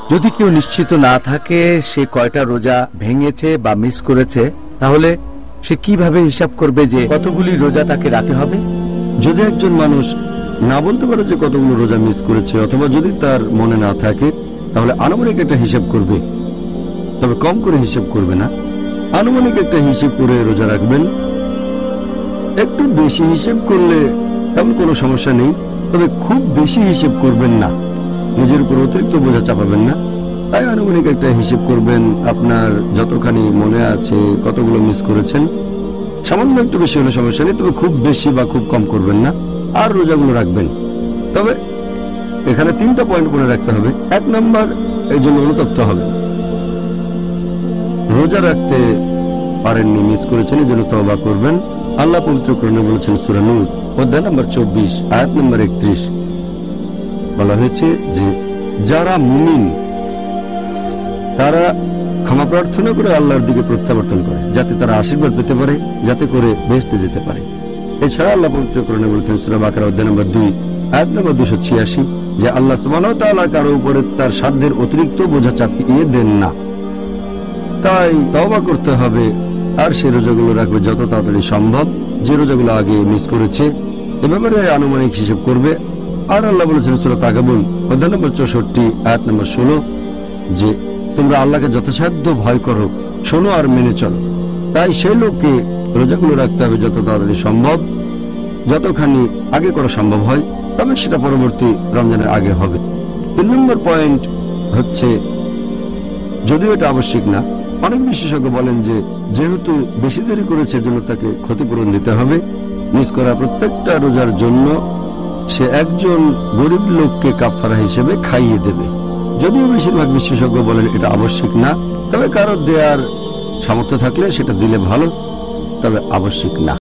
যদি কেউ নিশ্চিত না থাকে সে কয়টা রোজা ভেঙেছে বা মিস করেছে, তাহলে সে কিভাবে হিসাব করবে যে কতগুলি রোজা তাকে রাখতে হবে? যদি একজন মানুষ না বলতে পারে যে কতগুলো রোজা মিস করেছে, অথবা যদি তার মনে না থাকে, তাহলে আনুমানিক একটা হিসাব করবে, তবে কম করে হিসাব করবে না। আনুমানিক একটা হিসাব করে রোজা রাখবেন। একটু বেশি হিসাব করলে তেমন কোনো সমস্যা নেই, তবে খুব বেশি হিসাব করবেন না, নিজের উপর অতিরিক্ত বোঝা চাপাবেন না। তাই আনুমানিক একটা হিসাব করবেন, আপনার যতখানি মনে আছে কতগুলো মিস করেছেন। সামান্য একটু বেশি হলে সমস্যা নেই, তবে খুব বেশি বা খুব কম করবেন না, আর রোজাগুলো রাখবেন। তবে এখানে 3টা পয়েন্ট মনে রাখতে হবে। 1 নম্বর, এই জন্য অনুতপ্ত হবে, রোজা রাখতে পারেননি, মিস করেছেন, এই জন্য তওবা করবেন। আল্লাহ পবিত্র কোরআনে বলেছেন সূরা নূর অধ্যায় নম্বর 24 আয়াত নম্বর 31, বলা হয়েছে যে যারা মুমিন তারা ক্ষমা প্রার্থনা করে আল্লাহর দিকে প্রত্যাবর্তন করে, যাতে তারা আশীর্বাদ পেতে পারে, যাতে করে বেহেশতে যেতে পারে। এছাড়া আল্লাহ পবিত্র কোরআনে বলেছেন সূরা বাকারা অধ্যায় নম্বর 2 আয়াত নম্বর 286 যে আল্লাহ সুবহানাহু ওয়া তাআলা কারো উপরে তার সাধ্যের অতিরিক্ত বোঝা চাপিয়ে দেন না। তাই তওবা করতে হবে, আর সে রোজাগুলো রাখবে যত তাড়াতাড়ি সম্ভব, যে রোজাগুলো আগে মিস করেছে। এ ব্যাপারে আনুমানিক হিসাব করবে। আর আল্লাহ বলেছেন সূরা তাগাবুন অধ্যায় নম্বর 64 আয়াত নম্বর 16 যে তোমরা আল্লাহকে যথাসাধ্য ভয় করো, শোনো আর মেনে চলো। তাই সেই লোককে রোজাগুলো রাখতে হবে যত তাড়াতাড়ি সম্ভব, যতখানি আগে করা সম্ভব হয়, তবে সেটা পরবর্তী রমজানের আগে হবে। 3 নম্বর পয়েন্ট হচ্ছে, যদিও এটা আবশ্যিক না, অনেক বিশেষজ্ঞ বলেন যে যেহেতু বেশি দেরি করেছে জন্য তাকে ক্ষতিপূরণ দিতে হবে। মিস করা প্রত্যেকটা রোজার জন্য সে একজন গরিব লোককে কাফারা হিসেবে খাইয়ে দেবে। যদিও বেশিরভাগ বিশেষজ্ঞ বলেন এটা আবশ্যিক না, তবে কারো দেয়ার সামর্থ্য থাকলে সেটা দিলে ভালো, তবে আবশ্যিক না।